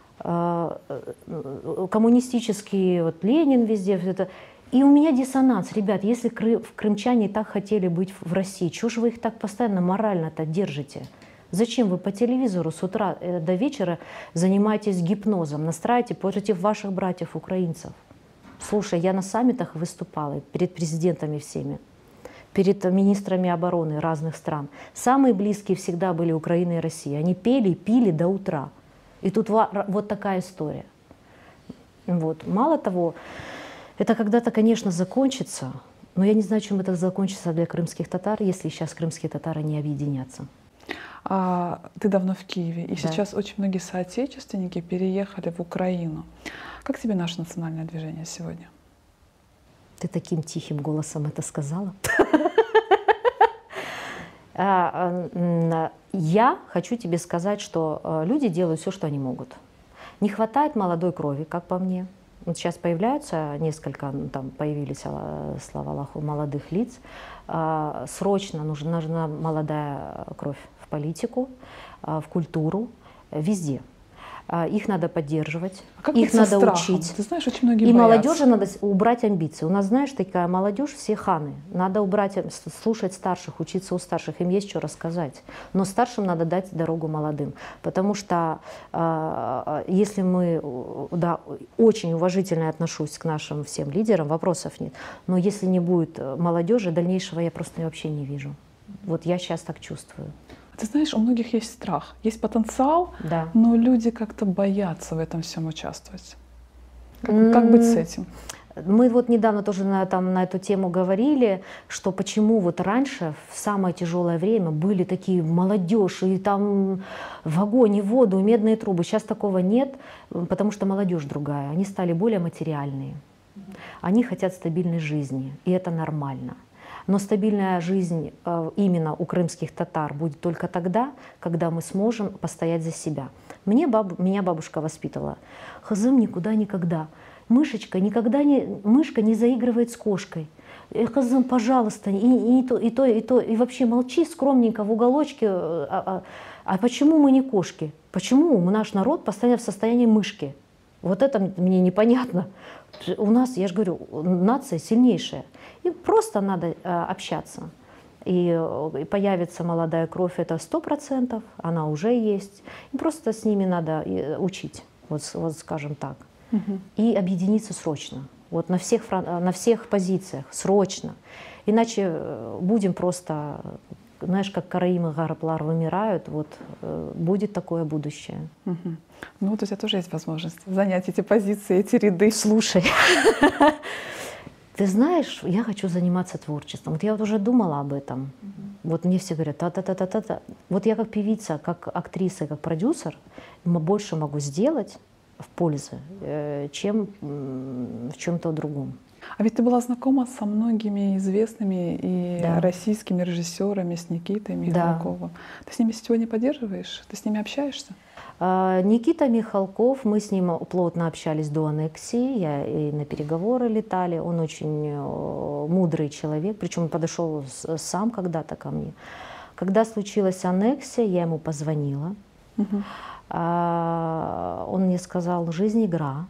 Коммунистические, вот Ленин везде. Это. И у меня диссонанс. Ребят, если крымчане так хотели быть в России, чего же вы их так постоянно морально-то держите? Зачем вы по телевизору с утра до вечера занимаетесь гипнозом, настраиваете против ваших братьев-украинцев? Слушай, я на саммитах выступала перед президентами всеми, перед министрами обороны разных стран. Самые близкие всегда были Украина и Россия. Они пели, пили до утра. И тут вот такая история. Вот. Мало того, это когда-то, конечно, закончится, Но я не знаю, чем это закончится для крымских татар, если сейчас крымские татары не объединятся. А, ты давно в Киеве, и Да. сейчас очень многие соотечественники переехали в Украину. Как тебе наше национальное движение сегодня? Ты таким тихим голосом это сказала. А, м, Я хочу тебе сказать, что э, люди делают все, что они могут. Не хватает молодой крови, как по мне. Вот сейчас появляются несколько, ну, там появились, а, слава Аллаху, молодых лиц. А, Срочно нужна, нужна молодая кровь в политику, а, в культуру, э, везде. А, Их надо поддерживать, А как их быть со надо страхом? учить. Ты знаешь, очень многие И боятся. молодежи надо с- убрать амбиции. У нас, знаешь, такая молодежь, все ханы. Надо убрать, ам- с- слушать старших, учиться у старших. Им есть что рассказать. Но старшим надо дать дорогу молодым. Потому что а, если мы, э, да, очень уважительно отношусь к нашим всем лидерам, вопросов нет. Но если не будет э, молодежи, дальнейшего я просто вообще не вижу. Вот я сейчас так чувствую. Ты знаешь, у многих есть страх, есть потенциал, Да. но люди как-то боятся в этом всем участвовать. Как, как быть с М, этим? Мы вот недавно тоже на, там, на эту тему говорили, что почему вот раньше, в самое тяжелое время, были такие молодежь, и там в огонь, и в воду, и медные трубы. Сейчас такого нет, потому что молодежь другая. Они стали более материальные. Они хотят стабильной жизни, и это нормально. Но стабильная жизнь э, именно у крымских татар будет только тогда, когда мы сможем постоять за себя. Мне баб, меня бабушка воспитывала. Хазым никуда никогда. Мышечка никогда не, мышка не заигрывает с кошкой. Э, Хазым, пожалуйста, и, и, то, и то, и то, и вообще молчи скромненько в уголочке. э, А, а, а почему мы не кошки? Почему наш народ постоянно в состоянии мышки? Вот это мне непонятно. У нас, я же говорю, нация сильнейшая. И просто надо э, общаться. И, э, и появится молодая кровь, это сто процентов, она уже есть. И просто с ними надо э, учить, вот, с- вот скажем так. Мгм. И объединиться срочно. Вот на всех, фрон- на всех позициях, срочно. Иначе э, будем просто, знаешь, как караимы Гараплар вымирают, вот э, будет такое будущее. Мгм. Ну вот у тебя тоже есть возможность занять эти позиции, эти ряды. Слушай, ты знаешь, я хочу заниматься творчеством. Вот я вот уже думала об этом. Вот мне все говорят, та-та-та-та-та. Вот я как певица, как актриса, как продюсер м- больше могу сделать в пользу, э, чем м, в чем-то другом. А ведь ты была знакома со многими известными и Да. российскими режиссерами, с Никитой Михалковым. Ты с ними сегодня поддерживаешь? Ты с ними общаешься? А, Никита Михалков, мы с ним плотно общались до аннексии, я и на переговоры летали. Он очень э, мудрый человек, причем он подошел с- сам когда-то ко мне. Когда случилась аннексия, я ему позвонила. Мгм. А, Он мне сказал, жизнь игра.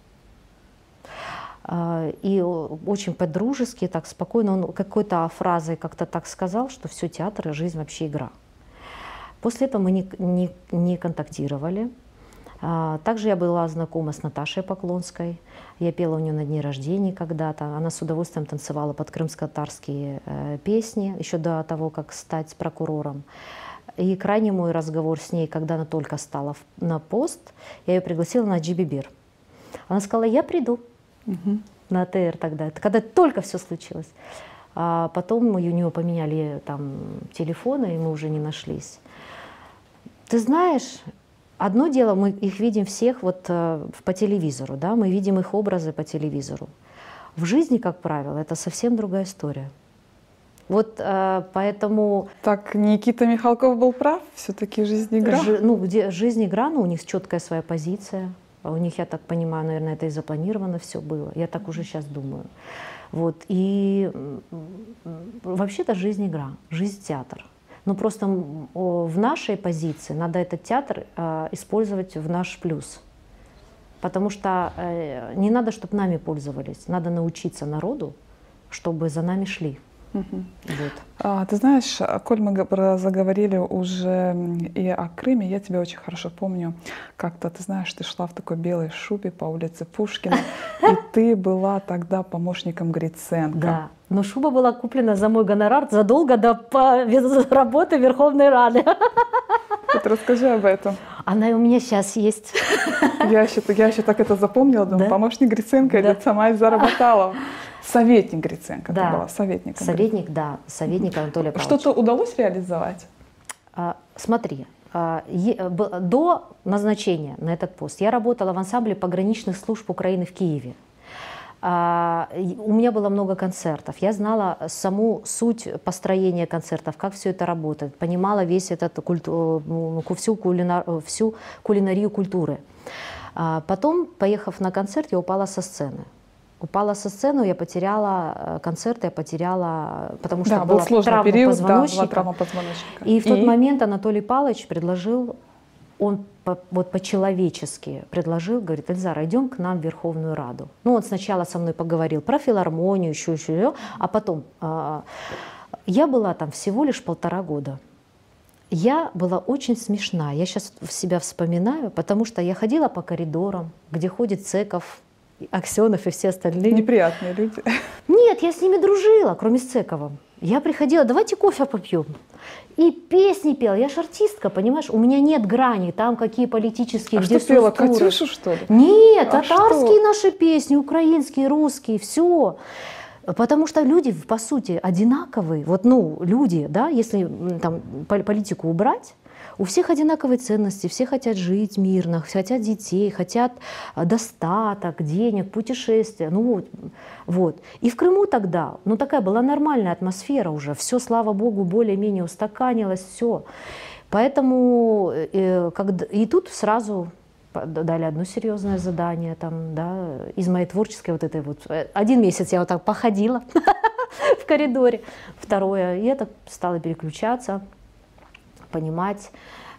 А, И о- очень по-дружески, так спокойно, он какой-то фразой как-то так сказал, что все, театр и жизнь вообще игра. После этого мы не, не- не контактировали. А, Также я была знакома с Наташей Поклонской. Я пела у нее на дне рождения когда-то. Она с удовольствием танцевала под крымско-татарские э, песни, еще до того, как стать прокурором. И крайний мой разговор с ней, когда она только стала в- на пост, я ее пригласила на Джибибир. Она сказала, я приду Мгм. на АТР тогда, это когда только все случилось. А потом мы у нее поменяли там телефоны, и мы уже не нашлись. Ты знаешь, одно дело, мы их видим всех вот э, по телевизору, да, мы видим их образы по телевизору. В жизни, как правило, это совсем другая история. Вот э, поэтому Так Никита Михалков был прав, все-таки жизнь игра. жи- ну, где жизнь игра, но у них четкая своя позиция. А у них, я так понимаю, наверное, это и запланировано все было. Я так уже сейчас думаю. Вот. И м, м, вообще-то жизнь игра, жизнь театр. Но просто м, о, в нашей позиции надо этот театр э, использовать в наш плюс. Потому что э, не надо, чтобы нами пользовались. Надо научиться народу, чтобы за нами шли. Мгм. Вот. А, ты знаешь, а, коль мы га- про- заговорили уже м, и о Крыме, я тебя очень хорошо помню. Как-то, ты знаешь, ты шла в такой белой шубе по улице Пушкина, и ты была тогда помощником Гриценко. Да. Но шуба была куплена за мой гонорар задолго до по- работы Верховной Рады. Вот расскажи об этом. Она и у меня сейчас есть. Я еще, я еще так это запомнила, думаю, Да? помощник Гриценко, Да. это сама из Заработалова. Советник Гриценко Да. ты была, советник. Советник, да, советник Анатолия Павловича. Что-то удалось реализовать? А, Смотри, а, е- б- до назначения на этот пост я работала в ансамбле пограничных служб Украины в Киеве. А, и У меня было много концертов. Я знала саму суть построения концертов, как все это работает, понимала весь этот культу- ну, всю, кулинар, всю кулинарию культуры. А Потом, поехав на концерт, я упала со сцены. Упала со сцены, я потеряла э, концерт, я потеряла, потому что Да, был была сложный травма период, да, была позвоночника. травма позвоночника. И в тот момент Анатолий Павлович предложил, он по- вот по-человечески предложил, говорит: Эльзара, идем к нам в Верховную Раду. Ну, он сначала со мной поговорил про филармонию, еще, еще, а потом... а, Я была там всего лишь полтора года. Я была очень смешна. Я сейчас себя вспоминаю, потому что я ходила по коридорам, где ходит Цеков, Аксенов и все остальные. Неприятные люди. Нет, я с ними дружила, кроме с Цековым. Я приходила: давайте кофе попьем. И песни пела. Я ж артистка, понимаешь? У меня нет грани, там какие политические, А где что пела, структуры. Катюшу, что ли? Нет, А татарские что? наши песни, украинские, русские, все. Потому что люди, по сути, одинаковые. Вот, ну, люди, да, если м, там пол- политику убрать, у всех одинаковые ценности, все хотят жить мирно, хотят детей, хотят а, достаток, денег, путешествия. Ну вот, вот. И в Крыму тогда, ну такая была нормальная атмосфера уже, все, слава богу, более-менее устаканилось, все. Поэтому э, когда, и тут сразу по- дали одно серьезное задание, там, да, из моей творческой вот этой вот. э, Один месяц я вот так походила в коридоре, второе, и это стало переключаться, понимать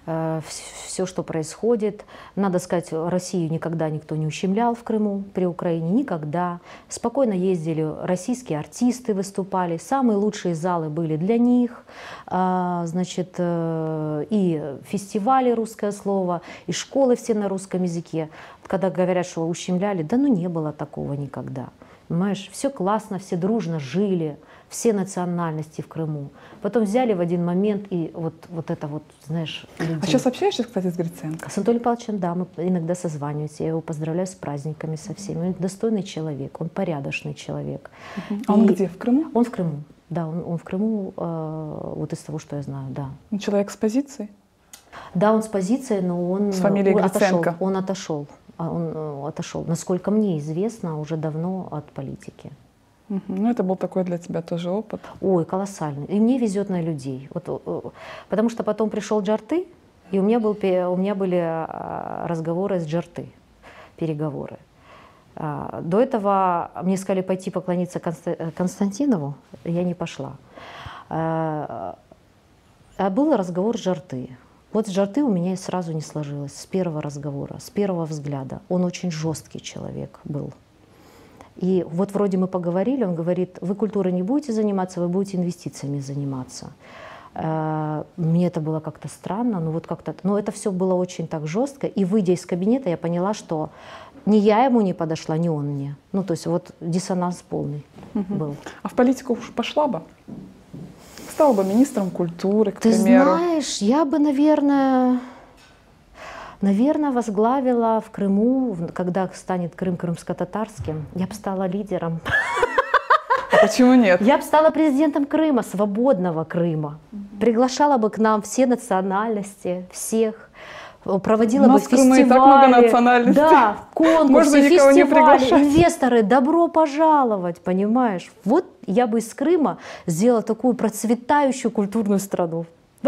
все, что происходит. Надо сказать, Россию никогда никто не ущемлял в Крыму, при Украине, никогда. Спокойно ездили российские артисты, выступали, самые лучшие залы были для них. А, Значит, э, и фестивали «Русское слово», и школы все на русском языке. Когда говорят, что ущемляли, да ну не было такого никогда. Понимаешь, все классно, все дружно жили, все национальности в Крыму. Потом взяли в один момент и вот, вот это вот, знаешь, людей. А сейчас общаешься, кстати, с Гриценко? С Анатолием Павловичем, да, мы иногда созваниваемся, я его поздравляю с праздниками, со всеми. Он достойный человек, он порядочный человек. А он И где, в Крыму? Он в Крыму, да, он, он в Крыму, э, вот из того, что я знаю, да. Он человек с позицией? Да, он с позицией, но он С фамилией он отошел, Гриценко. он отошел, а он э, отошел, насколько мне известно, уже давно от политики. Мгм. Ну, это был такой для тебя тоже опыт. Ой, колоссальный. И мне везет на людей. Вот, э, потому что потом пришел Джарты, и у меня, был, пе- у меня были а, разговоры с Джарты, переговоры. А, До этого мне сказали пойти поклониться Конста- Константинову, я не пошла. А а был разговор с Джарты. Вот с Джарты у меня сразу не сложилось, с первого разговора, с первого взгляда. Он очень жесткий человек был. И вот вроде мы поговорили, он говорит: вы культурой не будете заниматься, вы будете инвестициями заниматься. Э, Мне это было как-то странно, но вот как-то, но это все было очень так жестко. И выйдя из кабинета, я поняла, что ни я ему не подошла, ни он мне. Ну то есть вот диссонанс полный был. А в политику уж пошла бы? Стала бы министром культуры, к Ты примеру. знаешь, я бы, наверное, наверное, возглавила в Крыму, в- когда станет Крым крымско-татарским, я бы стала лидером. А почему нет? Я бы стала президентом Крыма, свободного Крыма. Приглашала бы к нам все национальности, всех. Проводила У бы нас в Крыму фестивали. и так много национальностей. Да, конкурсы, Можно никого не фестивали, приглашать. инвесторы, добро пожаловать, понимаешь? Вот я бы из Крыма сделала такую процветающую культурную страну.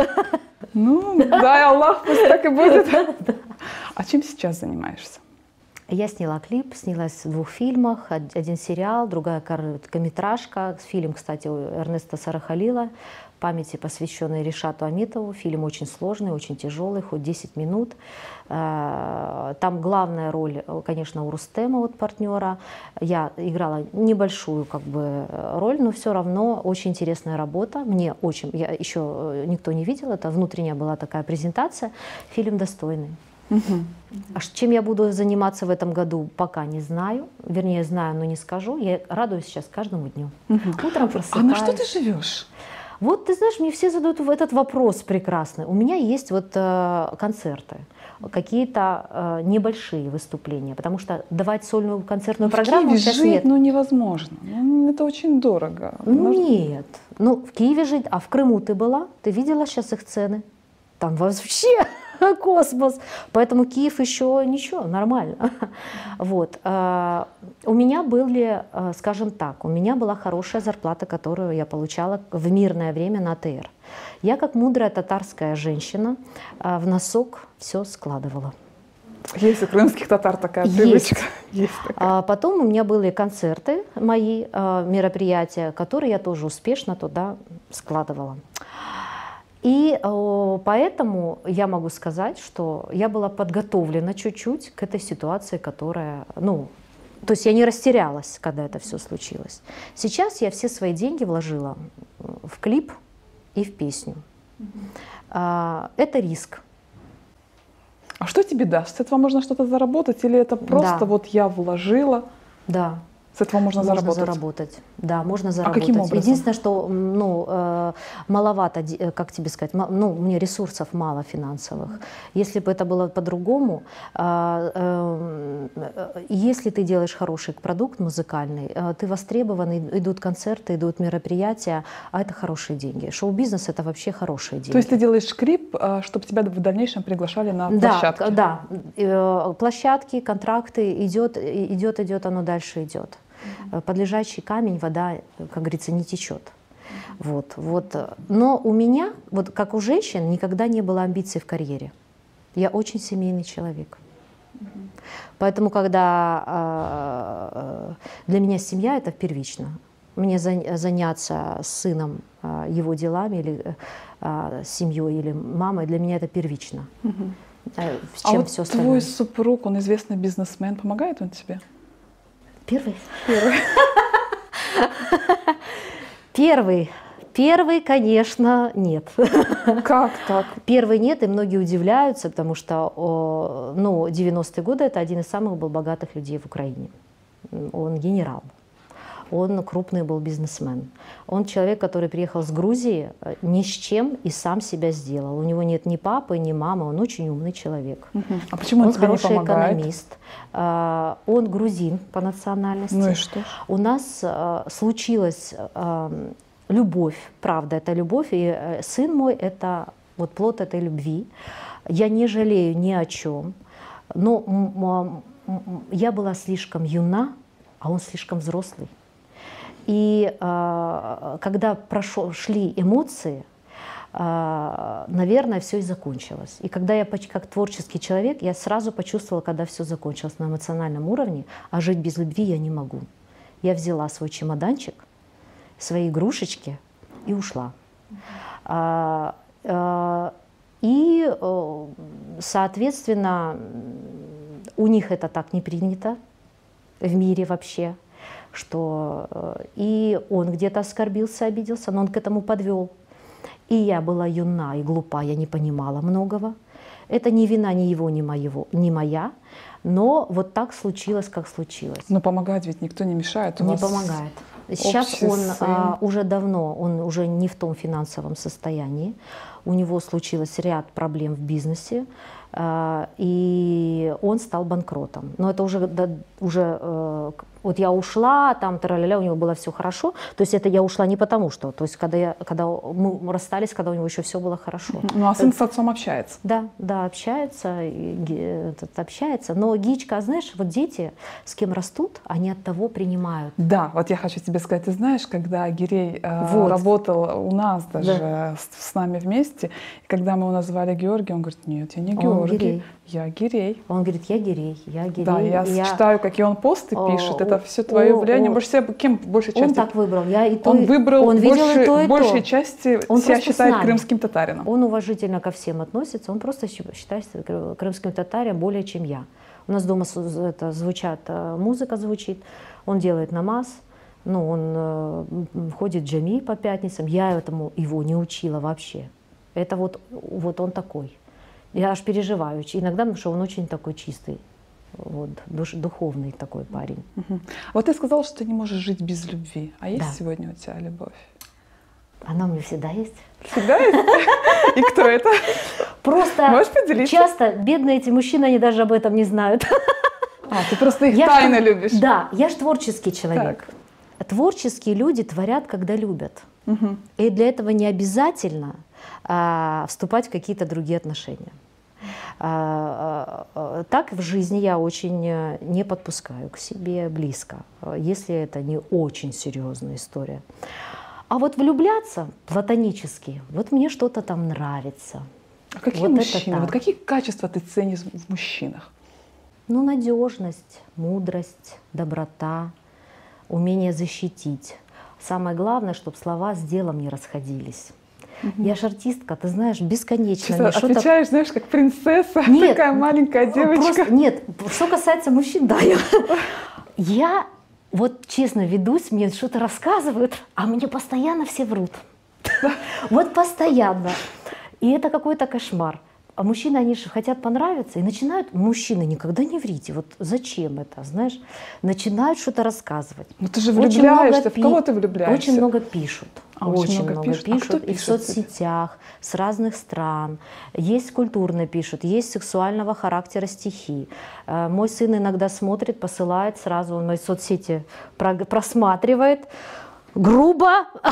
Ну, дай Аллах, пусть так и будет. А чем сейчас занимаешься? Я сняла клип, снялась в двух фильмах, од- один сериал, другая короткометражка. Фильм, кстати, у Эрнеста Сарахалила, памяти, посвященный Ришату Амитову. Фильм очень сложный, очень тяжелый, хоть десять минут. Э, Там главная роль, э, конечно, у Рустема, вот партнера. Я играла небольшую как бы э, роль, но все равно очень интересная работа. Мне очень, я еще э, никто не видел, это внутренняя была такая презентация. Фильм достойный. А ш- чем я буду заниматься в этом году, пока не знаю. Вернее, знаю, но не скажу. Я радуюсь сейчас каждому дню. Утром А на что ты просыпаюсь. живешь? Вот ты знаешь, мне все задают этот вопрос прекрасный. У меня есть вот э, концерты, какие-то э, небольшие выступления, потому что давать сольную концертную В программу Киеве сейчас жить, нет. ну, невозможно. Ну, это очень дорого. Можно- Нет. Ну, в Киеве жить, а в Крыму ты была? Ты видела сейчас их цены? Там вообще космос. Поэтому Киев еще ничего, нормально. Вот. А, У меня были, а, скажем так, у меня была хорошая зарплата, которую я получала в мирное время на АТР. Я, как мудрая татарская женщина, а, в носок все складывала. Есть у крымских татар такая Есть. привычка. Есть такая. А потом у меня были концерты мои, а, мероприятия, которые я тоже успешно туда складывала. И э, поэтому я могу сказать, что я была подготовлена чуть-чуть к этой ситуации, которая, ну, то есть я не растерялась, когда это все случилось. Сейчас я все свои деньги вложила в клип и в песню. А, это риск. А что тебе даст? С этого можно что-то заработать? Или это просто Да. вот я вложила, Да. с этого можно, Можно заработать? заработать. Да, можно заработать. каким образом? Единственное, что м, ну, э, маловато, де- э, как тебе сказать, ма- ну, мне ресурсов мало финансовых. Если бы это было по-другому, а, э, э, если ты делаешь хороший продукт музыкальный, э, ты востребованный, идут концерты, идут мероприятия, а это хорошие деньги. Шоу-бизнес — это вообще хорошие деньги. То есть ты делаешь клип, чтобы тебя в дальнейшем приглашали на Да, площадки? к- да. Э, Площадки, контракты, идет, и- идет, идет, оно дальше идет. Э, Под лежачий камень вода, как говорится, не течет. Вот, вот. Но у меня, вот как у женщин, никогда не было амбиций в карьере. Я очень семейный человек. Поэтому, когда э, для меня семья — это первично. Мне зан- заняться с сыном э, его делами или э, с семьей или мамой, для меня это первично. Мгм. Э, А Чем вот все твой остальное. супруг, он известный бизнесмен, помогает он тебе? Первый? Первый. Первый, конечно, нет. Как так? Первый нет, и многие удивляются, потому что о, ну, девяностые годы — это один из самых был богатых людей в Украине. Он генерал. Он крупный был бизнесмен. Он человек, который приехал с Грузии э, ни с чем и сам себя сделал. У него нет ни папы, ни мамы, он очень умный человек. Мгм. А почему он, Он тебе не хороший помогает? экономист. А, Он грузин по национальности. Ну и что ж? У нас э, случилась э, любовь, правда, это любовь, и э, сын мой — это вот плод этой любви. Я не жалею ни о чем, но м- м- м- я была слишком юна, а он слишком взрослый. И э, когда прошел, шли эмоции, э, наверное, все и закончилось. И когда я поч- как творческий человек, я сразу почувствовала, когда все закончилось на эмоциональном уровне, а жить без любви я не могу. Я взяла свой чемоданчик, свои игрушечки и ушла. А, а, и, э, соответственно, у них это так не принято в мире вообще, что э, и он где-то оскорбился, обиделся, но он к этому подвел. И я была юна и глупа, я не понимала многого. Это не вина ни его, ни, моего, ни моя, но вот так случилось, как случилось. Но помогать ведь никто не мешает. У Не вас помогает. Сейчас общий он сын. а, уже давно, он уже не в том финансовом состоянии. У него случилось ряд проблем в бизнесе, а, и он стал банкротом. Но это уже, да, уже э, к- вот я ушла, там тра-ля-ля, у него было все хорошо. То есть это я ушла не потому что, то есть когда, я, когда мы расстались, когда у него еще все было хорошо. Ну а сын с отцом общается? Да, да, общается, и ги- этот, общается. Но Гичка, знаешь, вот дети, с кем растут, они от того принимают. Да, вот я хочу тебе сказать, ты знаешь, когда Гирей э, Вот. работал у нас даже с, с нами вместе, и когда мы его назвали Георгий, он говорит, нет, я не Он Георгий, Гирей. я Гирей. Он говорит, я Гирей, я Гирей. Да, я, я- читаю, какие он посты О, пишет, это о, все твое о, влияние. о. Больше всего, кем большей Он части? так выбрал. Я и то, Он и- выбрал он видел больше, и то, и большей то. части Он себя просто с считает нами. крымским татарином. Он уважительно ко всем относится, он просто щ- считается кры- крымским татарем более, чем я. У нас дома с- это звучат, э, музыка звучит, он делает намаз, ну, он э, м, ходит в джами по пятницам, я этому его не учила вообще. Это вот, вот он такой. Я аж переживаю ч- иногда, потому что он очень такой чистый, вот, душ- духовный такой парень. Мгм. Вот ты сказал, что ты не можешь жить без любви. А есть Да. сегодня у тебя любовь? Она у меня всегда есть. Всегда есть? И кто это? Просто Можешь поделиться? часто бедные эти мужчины, они даже об этом не знают. А, ты просто их Я ж- тайно любишь. Да, я же творческий человек. Творческие люди творят, когда любят. Мгм. И для этого не обязательно а, вступать в какие-то другие отношения. А, а, а, так в жизни я очень э, не подпускаю к себе близко, э, если это не очень серьезная история. А вот влюбляться платонически, вот мне что-то там нравится. А какие Вот это мужчины? Вот так. какие качества ты ценишь в мужчинах? Ну, надежность, мудрость, доброта, умение защитить. Самое главное, чтобы слова с делом не расходились. Я же артистка, ты знаешь, бесконечно. Сейчас мне что-то- отвечаешь, знаешь, как принцесса, Нет, такая маленькая девочка. Просто- нет, что касается мужчин, да, я, я вот честно ведусь, мне что-то рассказывают, а мне постоянно все врут. Вот постоянно. И это какой-то кошмар. А мужчины, они же хотят понравиться, и начинают, мужчины, никогда не врите, вот зачем это, знаешь, начинают что-то рассказывать. Ну ты же Очень много влюбляешься. В пи- кого ты влюбляешься? Очень много пишут. А, очень очень много много, пишут. А пишут. кто И в пишет тебе? соцсетях, с разных стран. Есть культурно пишут, есть сексуального характера стихи. Э, Мой сын иногда смотрит, посылает сразу, он мои соцсети прог- просматривает. Грубо,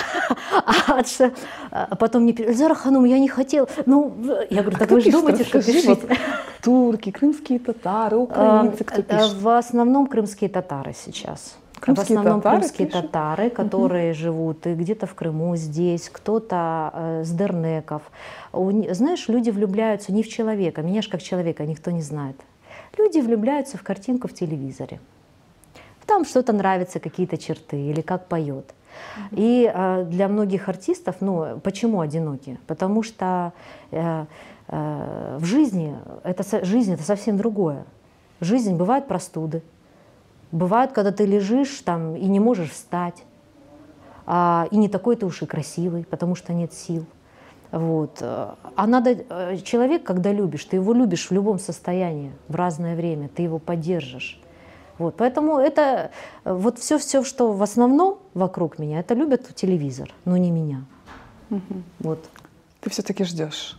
а ш- а потом мне пишут: Эльзара Ханум, я не хотел. Ну, я говорю, А так кто вы же пишет? думаете, что Расскажи, пишите. вот турки, крымские татары, украинцы, кто Э, э, пишет? В основном крымские татары сейчас. Крымские в основном татары крымские пишут? татары, которые живут и где-то в Крыму, здесь, кто-то э, с Дернеков. У ни- Знаешь, люди влюбляются не в человека, меня же как человека никто не знает. Люди влюбляются в картинку в телевизоре. Там что-то нравится, какие-то черты или как поет. И э, для многих артистов, ну, почему одиноки? Потому что э, э, в жизни это, со- жизнь это совсем другое. Жизнь бывают простуды, бывают, когда ты лежишь там и не можешь встать, а, и не такой ты уж и красивый, потому что нет сил. Вот. А надо, э, человек, когда любишь, ты его любишь в любом состоянии, в разное время, ты его поддержишь. Вот. Поэтому это э, вот все-все, что в основном вокруг меня, это любят телевизор, но не меня. Вот. Ты все-таки ждешь.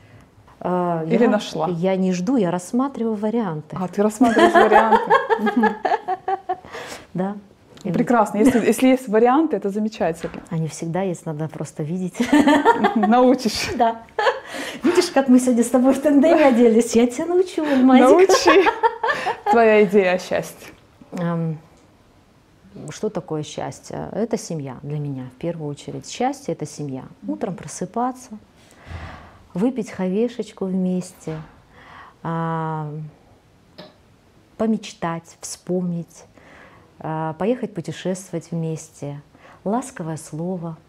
А, Или я, нашла? Я не жду, я рассматриваю варианты. А ты рассматриваешь варианты. Да. Или- Прекрасно. Если, если есть варианты, это замечательно. Они всегда есть, надо просто видеть. Научишь. Да. Видишь, как мы сегодня с тобой в тандеме оделись? Я тебя научу, Мазик. Научи. Твоя идея о счастье. Эм, Что такое счастье? Это семья для меня, в первую очередь. Счастье — это семья. Утром просыпаться, выпить хавешечку вместе, а, помечтать, вспомнить, а, поехать путешествовать вместе, ласковое слово,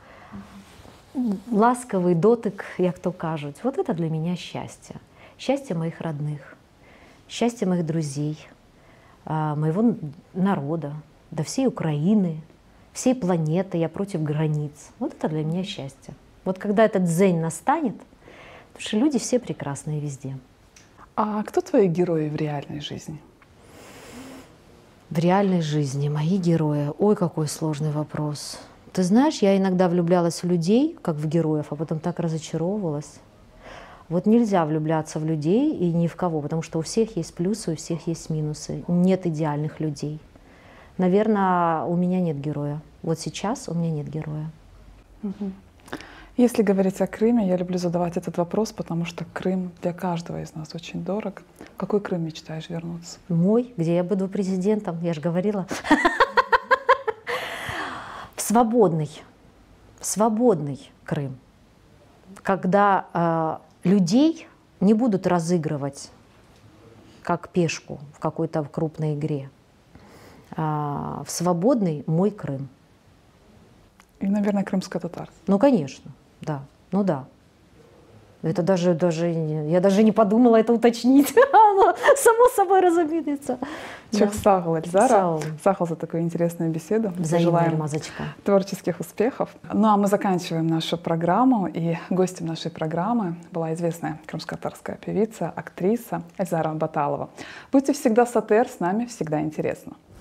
ласковый дотик, як то кажуть. Вот это для меня счастье. Счастье моих родных, счастье моих друзей, а, моего народа, да всей Украины, всей планеты, я против границ. Вот это для меня счастье. Вот когда этот дзень настанет, потому что люди все прекрасные везде. А кто твои герои в реальной жизни? В реальной жизни мои герои. Ой, какой сложный вопрос. Ты знаешь, я иногда влюблялась в людей, как в героев, а потом так разочаровывалась. Вот нельзя влюбляться в людей и ни в кого, потому что у всех есть плюсы, у всех есть минусы. Нет идеальных людей. Наверное, у меня нет героя. Вот сейчас у меня нет героя. Если говорить о Крыме, я люблю задавать этот вопрос, потому что Крым для каждого из нас очень дорог. В какой Крым мечтаешь вернуться? Мой, где я буду президентом, я же говорила. В свободный, в свободный Крым, когда э, людей не будут разыгрывать как пешку в какой-то крупной игре. А, в свободный мой Крым. И, наверное, крымско-татарский. Ну, конечно, да, ну да. Это даже, даже, не- я даже не подумала это уточнить. Оно само собой разумеется. Чок сагыл, Эльзара. Сау. Сахал за такую интересную беседу. Взаимная Желаем мазочка. творческих успехов. Ну а мы заканчиваем нашу программу. И гостем нашей программы была известная крымско-татарская певица, актриса Эльзара Баталова. Будьте всегда сатэр, с нами всегда интересно.